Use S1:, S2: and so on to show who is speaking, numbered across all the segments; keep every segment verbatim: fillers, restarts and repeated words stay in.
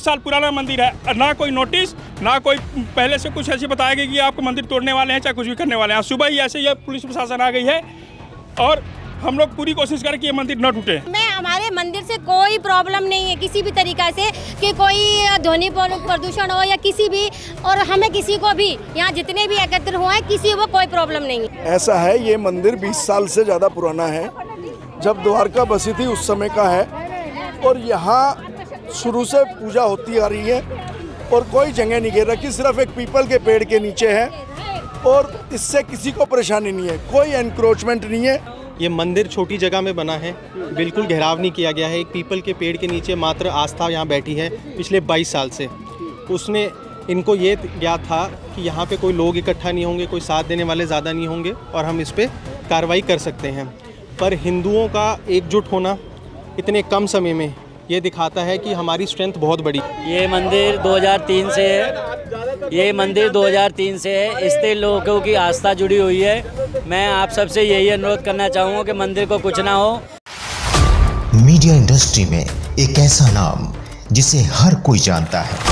S1: बीस साल पुराना मंदिर है, ना कोई नोटिस, ना कोई पहले से कुछ ऐसी बताया गया कि आपको मंदिर तोड़ने वाले हैं चाहे कुछ भी करने वाले हैं। सुबह ही ऐसे ही पुलिस प्रशासन आ गई है और हम लोग पूरी कोशिश करें कि ये मंदिर न टूटे।
S2: मैं हमारे मंदिर से कोई प्रॉब्लम नहीं है किसी भी तरीका से कि कोई ध्वनि प्रदूषण हो या किसी भी, और हमें किसी को भी यहाँ जितने भी एकत्र हुए हैं किसी को कोई प्रॉब्लम नहीं है।
S3: ऐसा है, ये मंदिर बीस साल से ज़्यादा पुराना है, जब द्वारका बसी थी उस समय का है और यहाँ शुरू से पूजा होती आ रही है और कोई जगह नहीं घेर रखी, सिर्फ एक पीपल के पेड़ के नीचे है और इससे किसी को परेशानी नहीं है, कोई एनक्रोचमेंट नहीं है।
S4: ये मंदिर छोटी जगह में बना है, बिल्कुल घेराव नहीं किया गया है। एक पीपल के पेड़ के नीचे मात्र आस्था यहाँ बैठी है पिछले बाईस साल से। उसने इनको ये ज्ञात था कि यहाँ पे कोई लोग इकट्ठा नहीं होंगे, कोई साथ देने वाले ज़्यादा नहीं होंगे और हम इस पर कार्रवाई कर सकते हैं। पर हिंदुओं का एकजुट होना इतने कम समय में ये दिखाता है कि हमारी स्ट्रेंथ बहुत बड़ी।
S5: ये मंदिर दो हज़ार तीन से है, ये मंदिर दो हज़ार तीन से है, इससे लोगों की आस्था जुड़ी हुई है। मैं आप सबसे यही अनुरोध करना चाहूँगा कि मंदिर को कुछ ना हो।
S6: मीडिया इंडस्ट्री में एक ऐसा नाम जिसे हर कोई जानता है।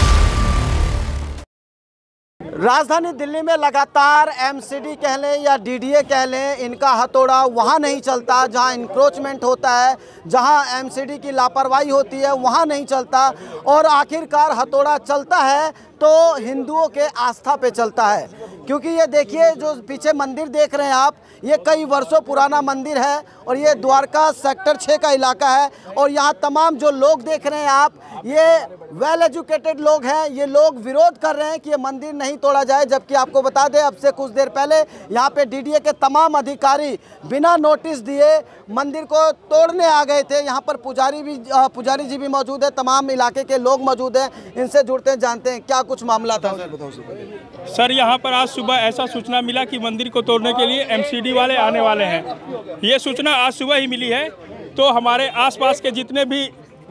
S7: राजधानी दिल्ली में लगातार एमसीडी कह लें या डीडीए कह लें, इनका हथौड़ा वहाँ नहीं चलता जहाँ इंक्रोचमेंट होता है, जहाँ एमसीडी की लापरवाही होती है वहाँ नहीं चलता, और आखिरकार हथौड़ा चलता है तो हिंदुओं के आस्था पे चलता है। क्योंकि ये देखिए जो पीछे मंदिर देख रहे हैं आप, ये कई वर्षों पुराना मंदिर है और ये द्वारका सेक्टर छः का इलाका है और यहाँ तमाम जो लोग देख रहे हैं आप, ये वेल एजुकेटेड लोग हैं। ये लोग विरोध कर रहे हैं कि ये मंदिर नहीं तोड़ा जाए, जबकि आपको बता दें अब से कुछ देर पहले यहाँ पे डीडीए के तमाम अधिकारी बिना नोटिस दिए मंदिर को तोड़ने आ गए थे। यहाँ पर पुजारी भी पुजारी जी भी मौजूद है, तमाम इलाके के लोग मौजूद हैं, इनसे जुड़ते हैं, जानते हैं क्या कुछ मामला था।
S1: सर यहाँ पर आज सुबह ऐसा सूचना मिला कि मंदिर को तोड़ने के लिए एमसीडी वाले आने वाले हैं। ये सूचना आज सुबह ही मिली है, तो हमारे आसपास के जितने भी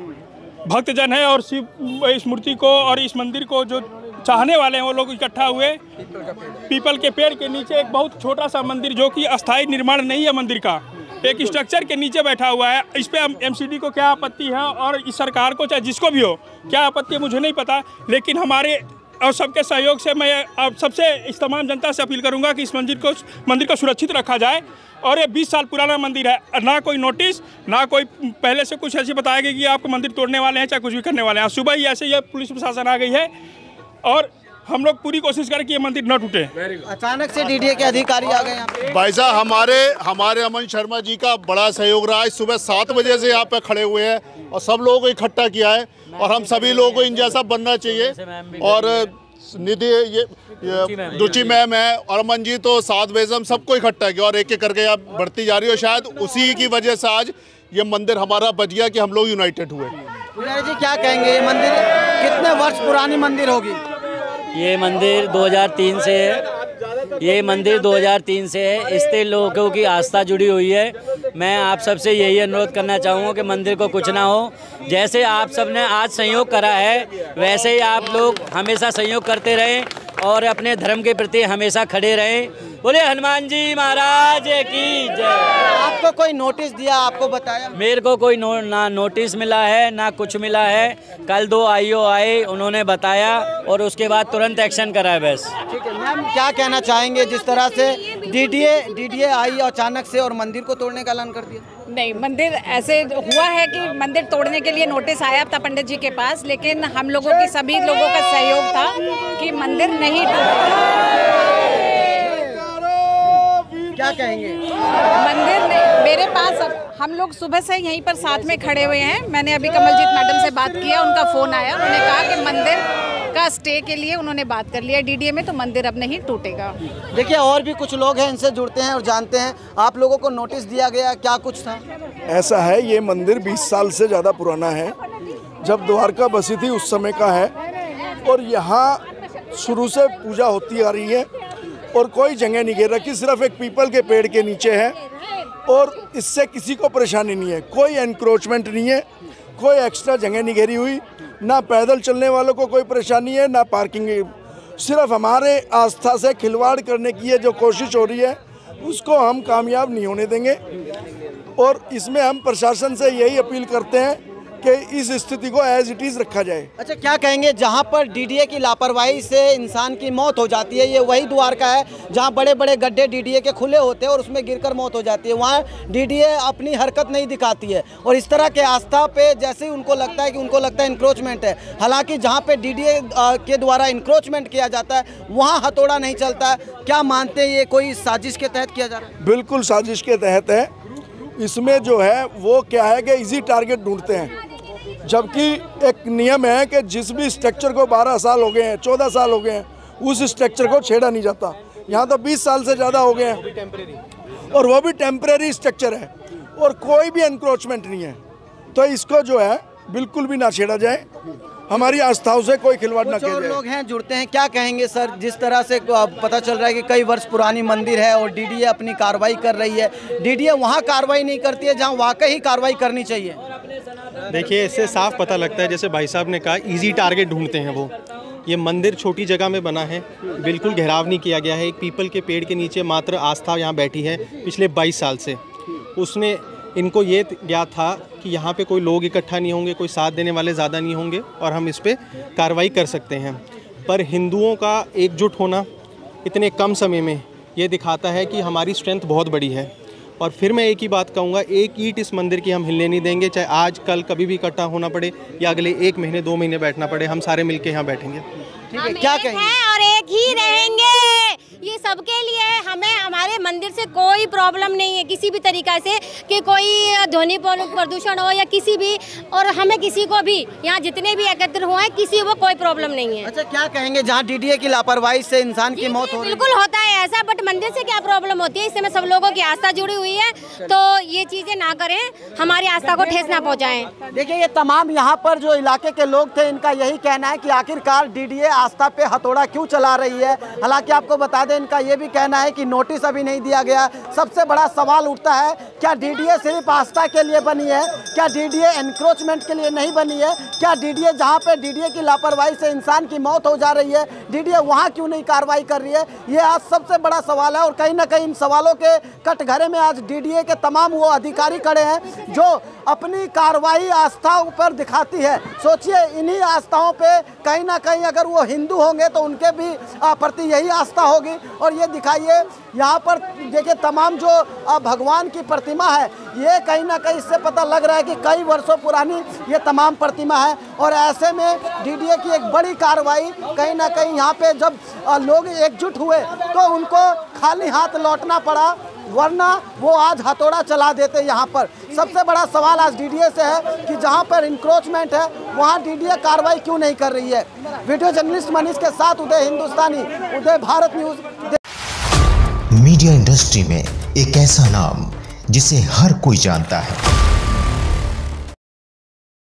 S1: भक्तजन हैं और शिव इस मूर्ति को और इस मंदिर को जो चाहने वाले हैं वो लोग इकट्ठा हुए पीपल के पेड़ के नीचे। एक बहुत छोटा सा मंदिर जो कि अस्थायी निर्माण नहीं है मंदिर का, एक स्ट्रक्चर के नीचे बैठा हुआ है। इस पर एमसीडी को क्या आपत्ति है और इस सरकार को चाहे जिसको भी हो क्या आपत्ति है मुझे नहीं पता, लेकिन हमारे और सबके सहयोग से मैं अब सबसे इस तमाम जनता से अपील करूंगा कि इस मंदिर को मंदिर को सुरक्षित रखा जाए। और ये बीस साल पुराना मंदिर है, ना कोई नोटिस, ना कोई पहले से कुछ ऐसी बताया गया कि आपको मंदिर तोड़ने वाले हैं चाहे कुछ भी करने वाले हैं। सुबह ही ऐसे ही पुलिस प्रशासन आ गई है और हम लोग पूरी कोशिश करें कि ये मंदिर न टूटे।
S7: अचानक से डीडीए के अधिकारी आ गए यहाँ पे।
S8: भाई साहब हमारे हमारे अमन शर्मा जी का बड़ा सहयोग रहा है। सुबह सात बजे से यहाँ पे खड़े हुए हैं और सब लोगों को इकट्ठा किया है और हम सभी लोगों को इन जैसा बनना चाहिए। और निधि ये, ये रुचि मैम है और अमन जी तो सात बजे से हम सबको इकट्ठा किया और एक एक करके यहाँ बढ़ती जा रही है। शायद उसी की वजह से आज ये मंदिर हमारा बच गया कि हम लोग यूनाइटेड हुए।
S7: पुजारी जी क्या कहेंगे, ये मंदिर कितने वर्ष पुरानी मंदिर होगी?
S5: ये मंदिर दो हज़ार तीन से है, ये मंदिर दो हज़ार तीन से है, इससे लोगों की आस्था जुड़ी हुई है। मैं आप सबसे यही अनुरोध करना चाहूँगा कि मंदिर को कुछ ना हो। जैसे आप सब ने आज सहयोग करा है वैसे ही आप लोग हमेशा सहयोग करते रहें और अपने धर्म के प्रति हमेशा खड़े रहें। बोले हनुमान जी महाराज की जय।
S7: आपको कोई नोटिस दिया, आपको बताया?
S5: मेरे को कोई नो, ना नोटिस मिला है ना कुछ मिला है। कल दो आईओ आए, उन्होंने बताया और उसके बाद तुरंत एक्शन करा है बस।
S7: ठीक है मैम, क्या कहना चाहेंगे जिस तरह से डीडीए डीडीए आई अचानक से और मंदिर को तोड़ने का ऐलान कर दिया?
S9: नहीं, मंदिर ऐसे हुआ है कि मंदिर तोड़ने के लिए नोटिस आया था पंडित जी के पास, लेकिन हम लोगों की सभी लोगों का सहयोग था कि मंदिर नहीं टूटेगा।
S7: क्या कहेंगे?
S9: मंदिर नहीं, मेरे पास हम लोग सुबह से यहीं पर साथ में खड़े हुए हैं। मैंने अभी कमलजीत मैडम से बात किया, उनका फ़ोन आया, उन्होंने कहा कि मंदिर का स्टे के लिए उन्होंने बात कर लिया डीडीए में, तो मंदिर अब नहीं टूटेगा।
S7: देखिए और भी कुछ लोग हैं, इनसे जुड़ते हैं और जानते हैं। आप लोगों को नोटिस दिया गया, क्या कुछ था?
S3: ऐसा है, ये मंदिर बीस साल से ज़्यादा पुराना है, जब द्वारका बसी थी उस समय का है और यहाँ शुरू से पूजा होती आ रही है और कोई जगह नहीं घेर रखी, सिर्फ एक पीपल के पेड़ के नीचे है और इससे किसी को परेशानी नहीं है, कोई एनक्रोचमेंट नहीं है, कोई एक्स्ट्रा जगह नहीं घेरी हुई, ना पैदल चलने वालों को कोई परेशानी है ना पार्किंग। सिर्फ हमारे आस्था से खिलवाड़ करने की ये जो कोशिश हो रही है उसको हम कामयाब नहीं होने देंगे। और इसमें हम प्रशासन से यही अपील करते हैं कि इस स्थिति को एज इट इज़ रखा जाए।
S7: अच्छा, क्या कहेंगे जहाँ पर डीडीए की लापरवाही से इंसान की मौत हो जाती है, ये वही द्वारका है जहाँ बड़े बड़े गड्ढे डीडीए के खुले होते हैं और उसमें गिरकर मौत हो जाती है। वहाँ डीडीए अपनी हरकत नहीं दिखाती है और इस तरह के आस्था पे जैसे ही उनको लगता है कि उनको लगता है इंक्रोचमेंट है, हालांकि जहाँ पे डीडीए के द्वारा इंक्रोचमेंट किया जाता है वहाँ हथौड़ा नहीं चलता। क्या मानते हैं ये कोई साजिश के तहत किया जा रहा है?
S3: बिल्कुल साजिश के तहत है। इसमें जो है वो क्या है कि इजी टारगेट ढूंढते हैं, जबकि एक नियम है कि जिस भी स्ट्रक्चर को बारह साल हो गए हैं, चौदह साल हो गए हैं, उस स्ट्रक्चर को छेड़ा नहीं जाता। यहाँ तो बीस साल से ज़्यादा हो गए हैं और वो भी टेम्परेरी स्ट्रक्चर है और कोई भी एनक्रोचमेंट नहीं है। तो इसको जो है बिल्कुल भी ना छेड़ा जाए, हमारी आस्थाओं से कोई खिलवाड़ ना किया जाए।
S7: लोग हैं जुड़ते हैं, क्या कहेंगे सर? जिस तरह से पता चल रहा है कि कई वर्ष पुरानी मंदिर है और डीडीए अपनी कार्रवाई कर रही है, डीडीए वहाँ कार्रवाई नहीं करती है जहाँ वाकई कार्रवाई करनी चाहिए।
S4: देखिए, इससे साफ पता लगता है, जैसे भाई साहब ने कहा, इजी टारगेट ढूंढते हैं वो। ये मंदिर छोटी जगह में बना है, बिल्कुल घेराव नहीं किया गया है। एक पीपल के पेड़ के नीचे मात्र आस्था यहाँ बैठी है पिछले बाईस साल से। उसने इनको ये ज्ञात था कि यहाँ पे कोई लोग इकट्ठा नहीं होंगे, कोई साथ देने वाले ज़्यादा नहीं होंगे और हम इस पर कार्रवाई कर सकते हैं। पर हिंदुओं का एकजुट होना इतने कम समय में ये दिखाता है कि हमारी स्ट्रेंथ बहुत बड़ी है। और फिर मैं एक ही बात कहूँगा, एक ईंट इस मंदिर की हम हिलने नहीं देंगे, चाहे आज कल कभी भी इकट्ठा होना पड़े या अगले एक महीने दो महीने बैठना पड़े, हम सारे मिलके यहाँ बैठेंगे।
S7: ठीक है, क्या कहेंगे?
S2: और एक ही रहेंगे, ये सबके लिए। हमें हमारे मंदिर से कोई प्रॉब्लम नहीं है किसी भी तरीक़ा से कि कोई ध्वनि प्रदूषण हो या किसी भी, और हमें किसी को भी यहाँ जितने भी एकत्र हुए हैं किसी को कोई प्रॉब्लम नहीं है।
S7: अच्छा, क्या कहेंगे जहाँ डीडीए की लापरवाही से इंसान की मौत हो रही है?
S2: बिल्कुल होता है ऐसा, बट मंदिर से क्या प्रॉब्लम होती है? इससे में सब लोगों की आस्था जुड़ी हुई है, तो ये चीज़ें ना करें, हमारी आस्था को ठेस ना पहुँचाएं।
S7: देखिए, ये तमाम यहाँ पर जो इलाके के लोग थे, इनका यही कहना है कि आखिरकार डीडीए आस्था पे हथौड़ा क्यों चला रही है। हालांकि आपको बता दें, इनका ये भी कहना है कि नोटिस अभी नहीं दिया गया। सबसे बड़ा सवाल उठता है, क्या डीडीए सिर्फ आस्था के लिए बनी है? क्या डीडीए एनक्रोचमेंट के लिए नहीं बनी है? क्या डीडीए जहाँ पे डीडीए की लापरवाही से इंसान की मौत हो जा रही है, डीडीए वहाँ क्यों नहीं कार्रवाई कर रही है? ये आज सबसे बड़ा सवाल है और कहीं ना कहीं इन सवालों के कटघरे में आज डीडीए के तमाम वो अधिकारी खड़े हैं जो अपनी कार्रवाई आस्थाओं पर दिखाती है। सोचिए, इन्हीं आस्थाओं पे कहीं ना कहीं अगर वो हिंदू होंगे तो उनके भी प्रति यही आस्था होगी। और ये दिखाइए, यहाँ पर देखिए तमाम जो भगवान की प्रतिमा है, ये कहीं ना कहीं इससे पता लग रहा है कि कई वर्षों पुरानी ये तमाम प्रतिमा है। और ऐसे में डीडीए की एक बड़ी कार्रवाई, कहीं ना कहीं यहाँ पे जब लोग एकजुट हुए तो उनको खाली हाथ लौटना पड़ा, वरना वो आज हथौड़ा चला देते। यहाँ पर सबसे बड़ा सवाल आज डीडीए से है कि जहाँ पर इंक्रोचमेंट है वहाँ डीडीए कार्रवाई क्यों नहीं कर रही है। वीडियो जर्नलिस्ट मनीष के साथ Uday Hindustani, Uday Bharat news.
S6: Media industry में एक ऐसा नाम जिसे हर कोई जानता है,